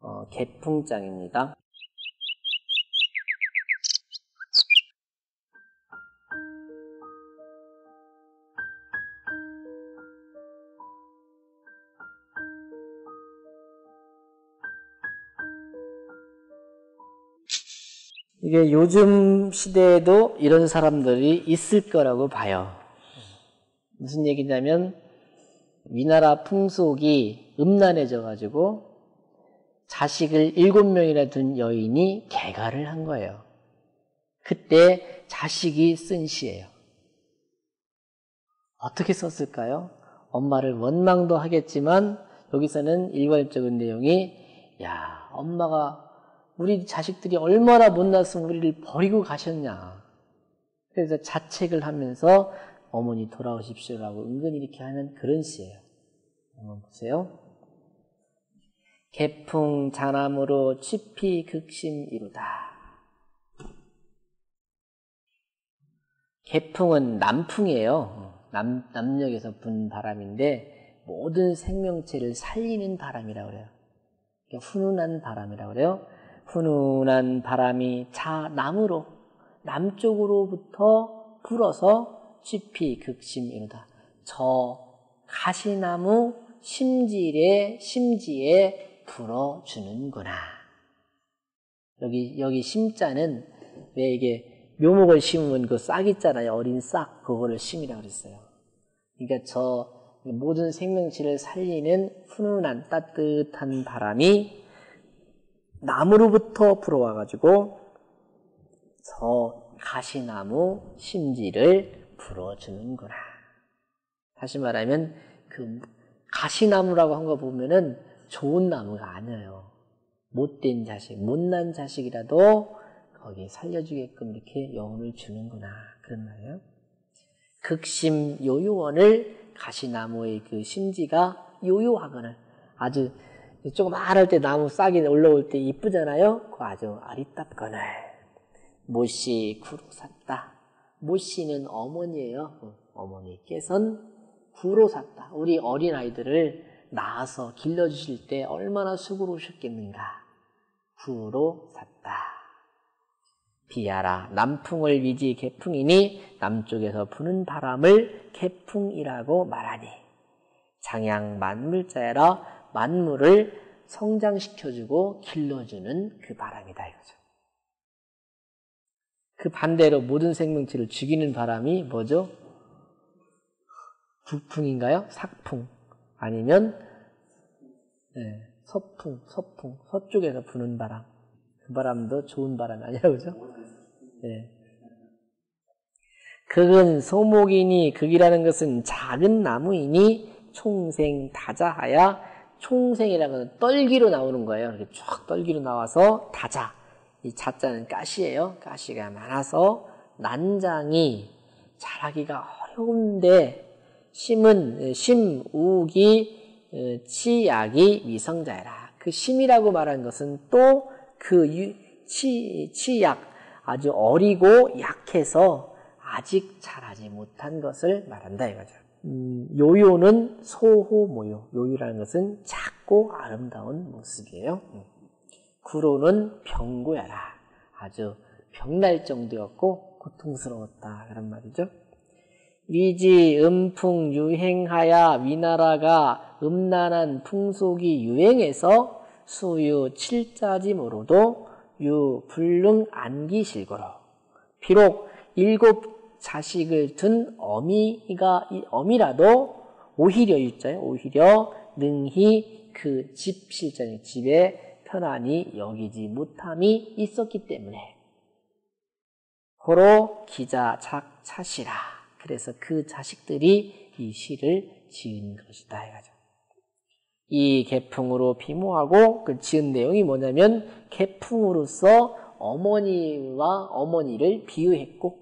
개풍장입니다. 이게 요즘 시대에도 이런 사람들이 있을 거라고 봐요. 무슨 얘기냐면 위나라 풍속이 음란해져가지고 자식을 7명이나 둔 여인이 개가를 한 거예요. 그때 자식이 쓴 시예요. 어떻게 썼을까요? 엄마를 원망도 하겠지만 여기서는 일괄적인 내용이 야, 엄마가 우리 자식들이 얼마나 못났으면 우리를 버리고 가셨냐. 그래서 자책을 하면서 어머니 돌아오십시오라고 은근히 이렇게 하는 그런 시예요. 한번 보세요. 개풍 잔암으로 취피 극심 이루다. 개풍은 남풍이에요. 남녘에서 분 바람인데 모든 생명체를 살리는 바람이라고 그래요. 훈훈한 바람이라고 그래요. 훈훈한 바람이 나무로 남쪽으로부터 불어서 취피 극심 이루다. 저 가시나무 심지에 불어주는구나. 여기 심자는 왜 이게 묘목을 심으면 그 싹 있잖아요. 어린 싹. 그거를 심이라고 그랬어요. 그러니까 저 모든 생명체를 살리는 훈훈한 따뜻한 바람이 나무로부터 불어와가지고 저 가시나무 심지를 불어주는구나. 다시 말하면 그 가시나무라고 한 거 보면은 좋은 나무가 아니에요. 못된 자식, 못난 자식이라도 거기에 살려주게끔 이렇게 영혼을 주는구나. 그런 말이에요. 극심 요요원을 가시나무의 그 심지가 요요하거늘 아주 조그마할 때 나무 싹이 올라올 때 이쁘잖아요. 그 아주 아리따거늘 모씨 구로 샀다. 모씨는 어머니예요. 어머니께서는 구로 샀다. 우리 어린아이들을 낳아서 길러주실 때 얼마나 수고로우셨겠는가. 구로 샀다. 비하라 남풍을 위지 개풍이니 남쪽에서 부는 바람을 개풍이라고 말하니 장양 만물자야라 만물을 성장시켜주고 길러주는 그 바람이다 이거죠. 그 반대로 모든 생명체를 죽이는 바람이 뭐죠? 북풍인가요? 삭풍 아니면 서풍 서쪽에서 부는 바람. 그 바람도 좋은 바람이 아니라 그죠? 극은 소목이니 극이라는 것은 작은 나무이니 총생 다자하야 총생이라는 것은 떨기로 나오는 거예요. 이렇게 쫙 떨기로 나와서 다자. 이 자자는 가시예요. 가시가 많아서 난장이 자라기가 어려운데 심우기 치약이 위성자야라. 그 심이라고 말한 것은 또 그 치약 아주 어리고 약해서 아직 자라지 못한 것을 말한다 이거죠. 요요는 소호모요. 요요라는 것은 작고 아름다운 모습이에요. 구로는 병고야라. 아주 병날 정도였고 고통스러웠다 그런 말이죠. 위지 음풍 유행하야 위나라가 음란한 풍속이 유행해서 수유 칠자지 모로도 유 불능 안기실거로 비록 7 자식을 둔 어미라도 오히려 유자요. 오히려 능히 그 집 실자니 집에 편안히 여기지 못함이 있었기 때문에 고로 기자 차시라. 그래서 그 자식들이 이 시를 지은 것이다 이거죠. 이 개풍으로 비모하고 그 지은 내용이 뭐냐면 개풍으로서 어머니와 어머니를 비유했고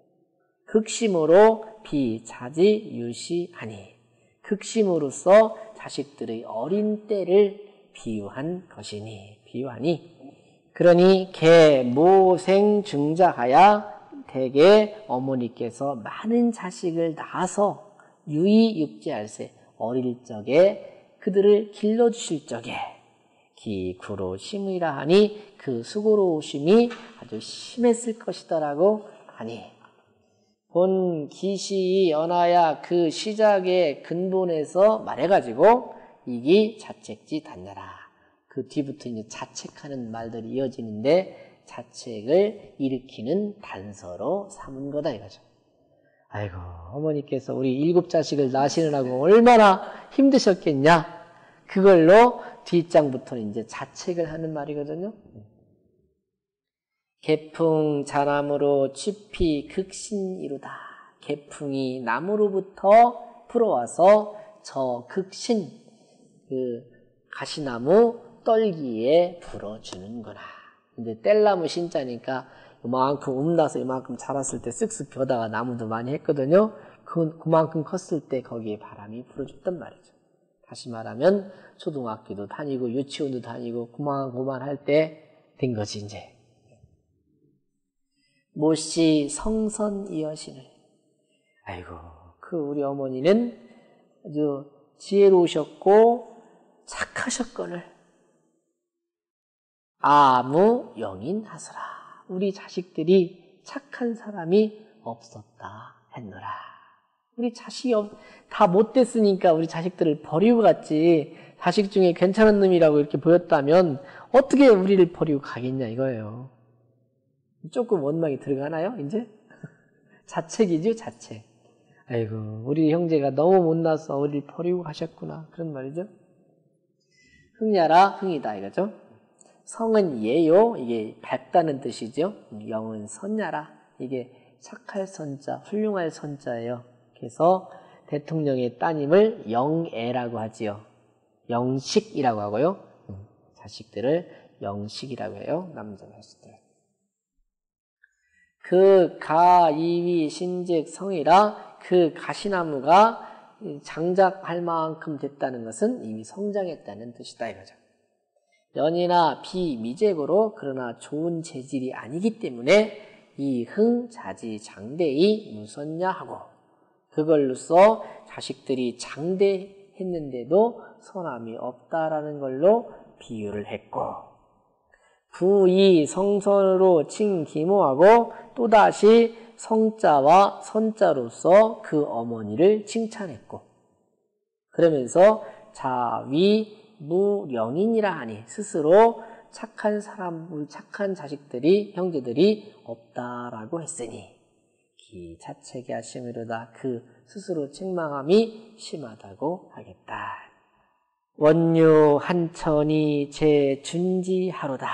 극심으로 비자지 유시하니 극심으로서 자식들의 어린 때를 비유한 것이니 그러니 개모생 중자하야 대개 어머니께서 많은 자식을 낳아서 유이 육제할세 어릴 적에 그들을 길러주실 적에 기구로 심이라 하니 그 수고로우심이 아주 심했을 것이다라고 하니 본 기시 연하야 그 시작의 근본에서 말해가지고 이기 자책지 단나라. 그 뒤부터 이제 자책하는 말들이 이어지는데 자책을 일으키는 단서로 삼은 거다 이거죠. 아이고 어머니께서 우리 7 자식을 낳으시느라고 얼마나 힘드셨겠냐. 그걸로 뒷장부터는 이제 자책을 하는 말이거든요. 개풍 자나무로 취피 극신이루다. 개풍이 나무로부터 불어와서 저 극신 그 가시나무 떨기에 불어주는구나. 근데 뗄나무 신자니까 이만큼 um나서 이만큼 자랐을 때 쓱쓱 벼다가 나무도 많이 했거든요. 그만큼 컸을 때 거기에 바람이 불어줬단 말이죠. 다시 말하면 초등학교도 다니고 유치원도 다니고 그만할 때 된 거지 이제. 모씨 성선이여신을. 아이고 그 우리 어머니는 아주 지혜로우셨고 착하셨거늘 아무 영인하소라. 우리 자식들이 착한 사람이 없었다 했노라. 우리 자식이 다 못됐으니까 우리 자식들을 버리고 갔지. 자식 중에 괜찮은 놈이라고 이렇게 보였다면 어떻게 우리를 버리고 가겠냐 이거예요. 조금 원망이 들어가나요 이제? 자책이죠 자책. 아이고 우리 형제가 너무 못나서 우리를 버리고 가셨구나 그런 말이죠. 흥야라 흥이다 이거죠. 성은 예요 이게 밝다는 뜻이죠. 영은 선야라 이게 착할 선자 훌륭할 선자예요. 그래서 대통령의 따님을 영애라고 하지요. 영식이라고 하고요. 자식들을 영식이라고 해요. 남자 자식들. 그 가이위 신즉 성이라 그 가시나무가 장작할 만큼 됐다는 것은 이미 성장했다는 뜻이다 이거죠. 연이나 비미재고로 그러나 좋은 재질이 아니기 때문에 이 흥자지 장대이 무선냐 하고 그걸로써 자식들이 장대했는데도 선함이 없다라는 걸로 비유를 했고 부이 성선으로 칭기모하고 또다시 성자와 선자로서 그 어머니를 칭찬했고 그러면서 자위 무령인이라 하니 스스로 착한 사람, 착한 자식들이 형제들이 없다라고 했으니 기 자책이 하심이로다. 그 스스로 책망함이 심하다고 하겠다. 원유 한천이 제 준지하로다.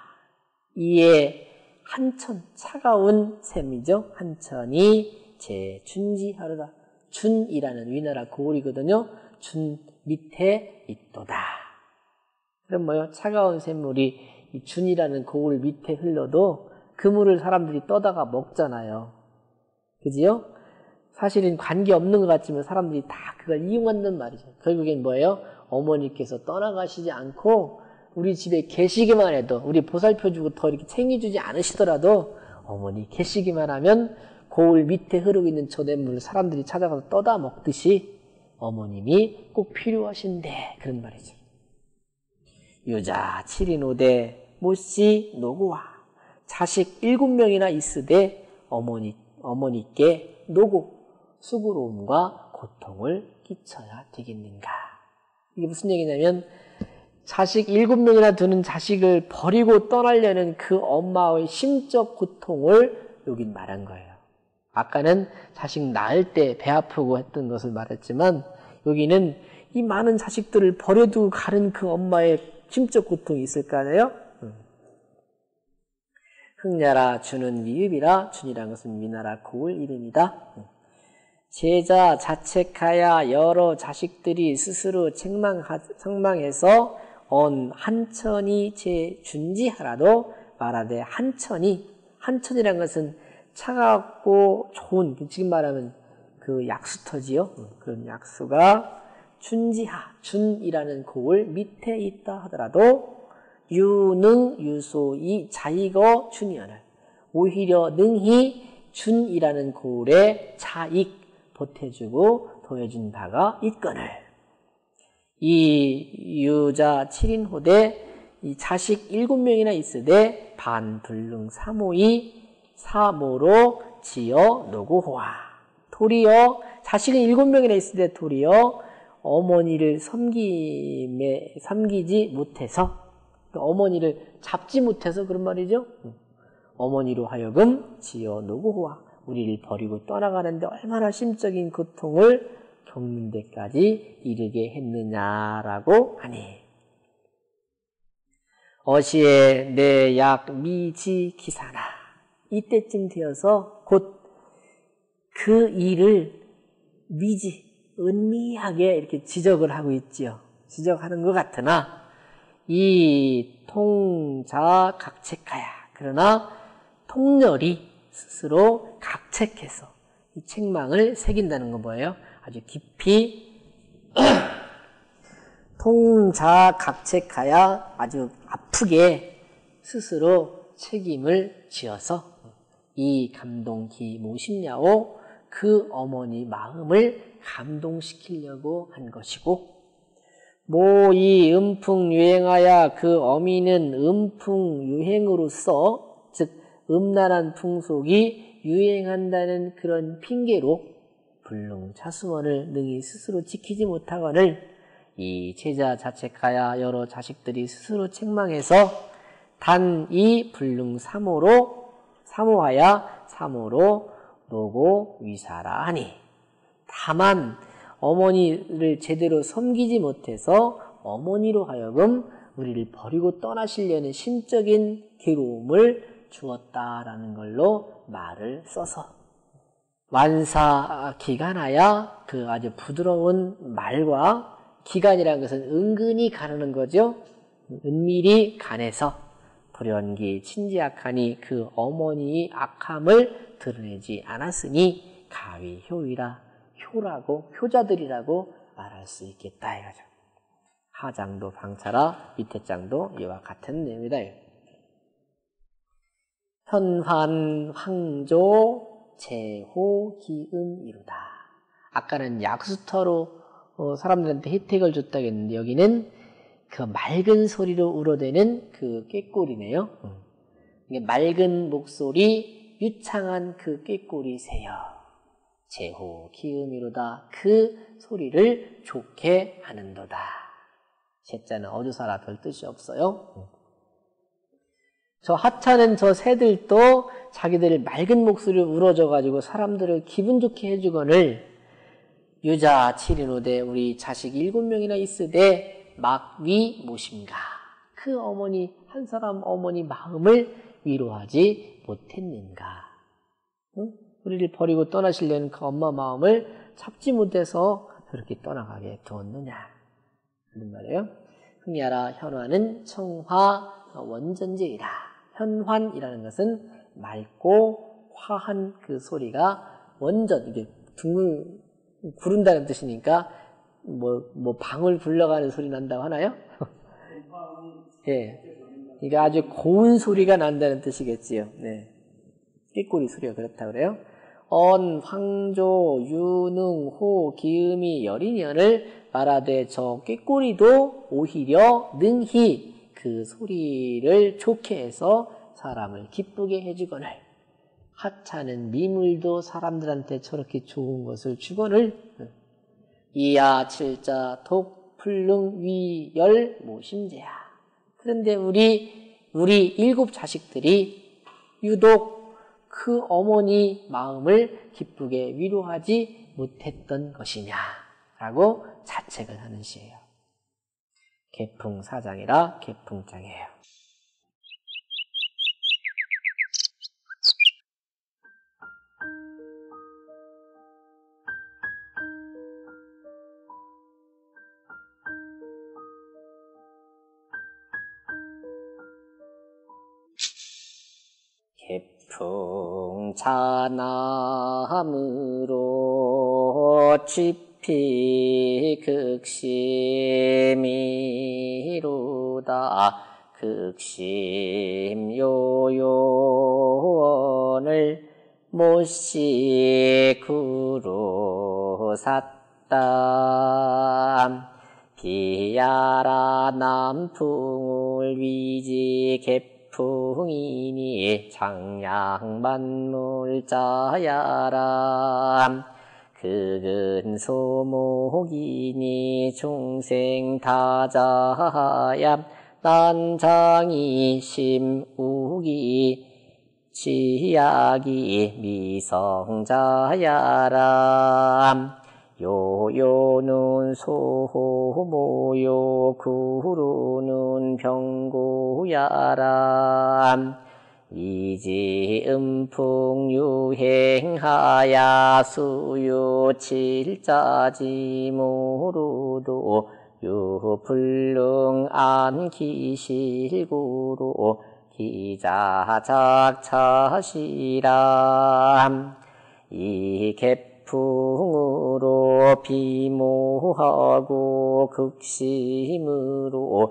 이에 한천 차가운 샘이죠. 한천이 제 준지하로다. 준이라는 위나라 고을이거든요. 준 밑에 있도다. 그럼 뭐요? 차가운 샘물이 이 준이라는 고을 밑에 흘러도 그 물을 사람들이 떠다가 먹잖아요. 그지요? 사실은 관계없는 것 같지만 사람들이 다 그걸 이용한단 말이죠. 결국엔 뭐예요? 어머니께서 떠나가시지 않고 우리 집에 계시기만 해도 우리 보살펴주고 더 이렇게 챙겨주지 않으시더라도 어머니 계시기만 하면 고을 밑에 흐르고 있는 저 냇물을 사람들이 찾아가서 떠다 먹듯이 어머님이 꼭 필요하신데 그런 말이죠. 유자 7인 5대 모씨 노고와 자식 7명이나 있으되 어머니께 노고 수고로움과 고통을 끼쳐야 되겠는가. 이게 무슨 얘기냐면 자식 7명이나 두는 자식을 버리고 떠나려는 그 엄마의 심적 고통을 여긴 말한 거예요. 아까는 자식 낳을 때 배 아프고 했던 것을 말했지만 여기는 이 많은 자식들을 버려두고 가는 그 엄마의 심적 고통이 있을 거 아니에요? 흥야라 주는 미읍이라 준이라는 것은 미나라 고을 이름이다. 제자 자책하야 여러 자식들이 스스로 책망해서 언 한천이 제 준지하라도 말하되 한천이라는 것은 차갑고 좋은 지금 말하면 그 약수터지요. 그런 약수가 준이라는 고을 밑에 있다 하더라도 유능 유소이 자익어 준이하는 오히려 능히 준이라는 고을에 자익 보태주고 도해준 바가 있거늘 이 유자 7인 호대 이 자식 7명이나 있으되 반불능 사모이 사모로 지어 노고호아. 도리어 자식은 7명이나 있으되 도리어 어머니를 섬기지 못해서, 어머니를 잡지 못해서 그런 말이죠. 어머니로 하여금 지어 노고호아. 우리를 버리고 떠나가는데 얼마나 심적인 고통을 겪는 데까지 이르게 했느냐라고 하니, 어시에 내 약 미지 기사나. 이때쯤 되어서 곧 그 일을 은미하게 이렇게 지적을 하고 있지요. 지적하는 것 같으나 이 통자 각책하야. 그러나 통렬히 스스로 각책해서 이 책망을 새긴다는 건 뭐예요? 아주 깊이 통자 각책하야 아주 아프게 스스로 책임을 지어서 이 감동기 모심야오 그 어머니 마음을 감동시키려고 한 것이고, 이 음풍유행하야 그 어미는 음풍유행으로서, 즉 음란한 풍속이 유행한다는 그런 핑계로 불능차수원을 능히 스스로 지키지 못하거늘 이 제자 자책하야 여러 자식들이 스스로 책망해서 단 이 불능사모로 노고 위사라 하니, 다만 어머니를 제대로 섬기지 못해서 어머니로 하여금 우리를 버리고 떠나시려는 심적인 괴로움을 주었다라는 걸로 말을 써서, 완사 기간하야 그 아주 부드러운 말과, 기간이라는 것은 은근히 가르는 거죠. 은밀히 간해서 불연기 친지악하니 그 어머니의 악함을 드러내지 않았으니 가위 효자들이라고 말할 수 있겠다 이거죠. 하장도 방차라 밑에 장도 이와 같은 내용이다. 현환 황조 제호 기음 이루다. 아까는 약수터로 사람들한테 혜택을 줬다고 했는데, 여기는 그 맑은 소리로 우러대는 그 꾀꼬리네요. 맑은 목소리, 유창한 그 꾀꼬리세요. 제호 기음이로다. 그 소리를 좋게 하는도다. 제자는 어조사라 별 뜻이 없어요. 저 하찮은 저 새들도 자기들 맑은 목소리를 울어줘가지고 사람들을 기분 좋게 해주거늘, 유자 7인호대 우리 자식 7명이나 있으되 막위 모심가. 그 어머니, 한 사람 어머니 마음을 위로하지 못했는가. 응? 우리를 버리고 떠나시려는 그 엄마 마음을 잡지 못해서 그렇게 떠나가게 두었느냐. 그런 말이에요. 흥야라 현환은 청화 원전제이라. 현환이라는 것은 맑고 화한 그 소리가 원전, 이게 등을 구른다는 뜻이니까 방울 굴러가는 소리 난다고 하나요? 예. 이게 아주 고운 소리가 난다는 뜻이겠지요. 네. 꾀꼬리 소리가 그렇다고 그래요. 황조, 유능, 호, 기음이 여리년을 말하되 저 꾀꼬리도 오히려 능히 그 소리를 좋게 해서 사람을 기쁘게 해주거늘, 하찮은 미물도 사람들한테 저렇게 좋은 것을 주거늘, 이야 칠자 독 불능 위열 모심제야. 그런데 우리 7 자식들이 유독 그 어머니 마음을 기쁘게 위로하지 못했던 것이냐라고 자책을 하는 시예요. 개풍사장이라 개풍장이에요. 개풍자남으로 취피 극심이로다. 극심요요원을 못시구로 샀다. 비야라 남풍을 위지 개풍이니 창량만물자야람 극은 소목이니 중생타자야 난장이 심우기 치약이 미성자야람 요요는 소모요 구루는 병고야람 이지음풍유행하야 수요칠자지 모르도 유불능 안기실구로 기자작차시람 이 개풍으로 비모하고 극심으로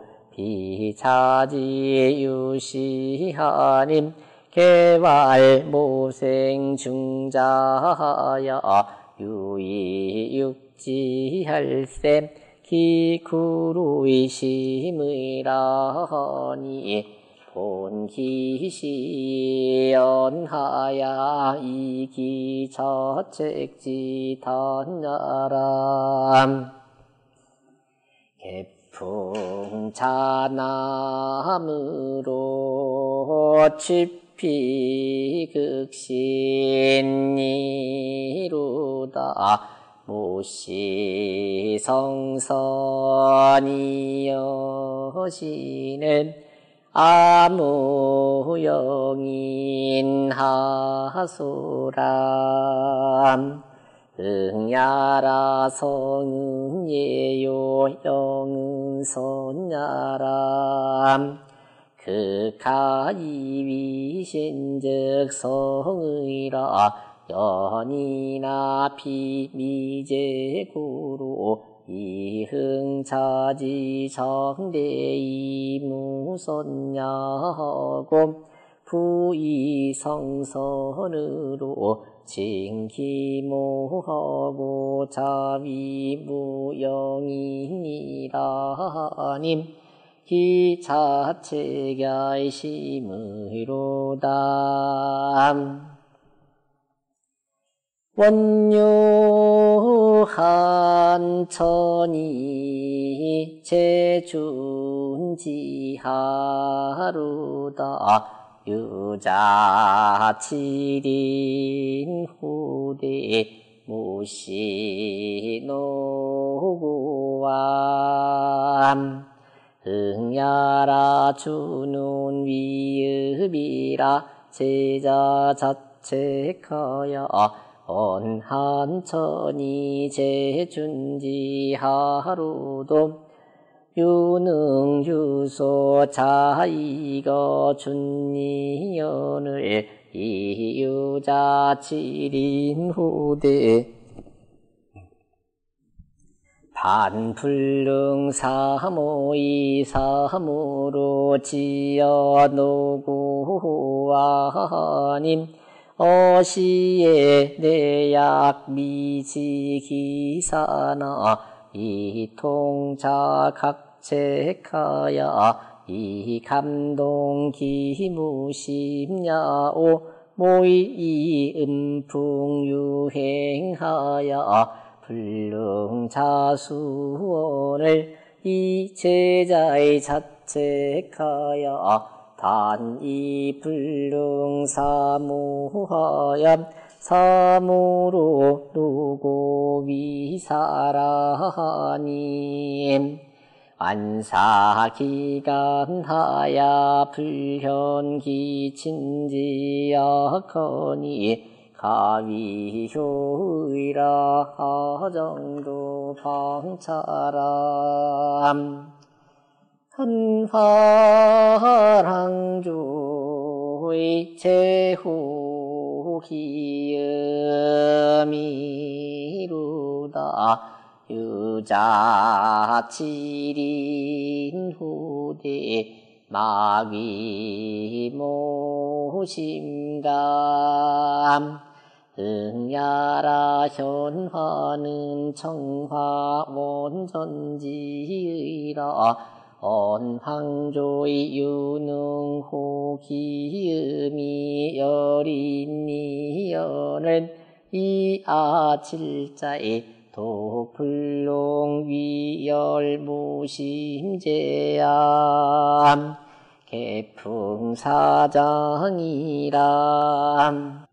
비차지유시하님 개발모생중자하여 유이육지할셈 기구루이심의라니 본기시연하야 이기저책지단야람 개풍차남으로 취피극신이루다 모시성선이여시는 아무영인하소람 응야라 성응예요 영응선야람 극하이위신즉 성의라 연이나 비미제구로 이흥차지 정대이무선야하고 부이성선으로 징기모하고 자위무영이니라님 기자체가이심의로다 원유한천이 제준지하루다 유자칠인 후대 무시노구암 응야라 주는 위읍이라 제자 자책하여 언한천이 제준지하루도 유능유소 자이거 준니연을 이유자칠인 후대 반불능 사모이 사무로 지어노구아님 어시에 내약 미지기사나 이통자 각책하야 이 감동기무심야오 모이 음풍유행하야 불능자수원을 이 제자의 자책하야 단이 불능사무하야 사무로 누구 위사라님 안사기간하야 불현기친지약하니 가위효의라 하정도 방차람 한화랑조의 제후기음이루다 유자칠인 후대 마귀모심감 응야라 현화는 청화 원전지의라 언황조의 유능호 기음이 여린이여는 이아칠자의 도불롱 위열무심제암 개풍사장이람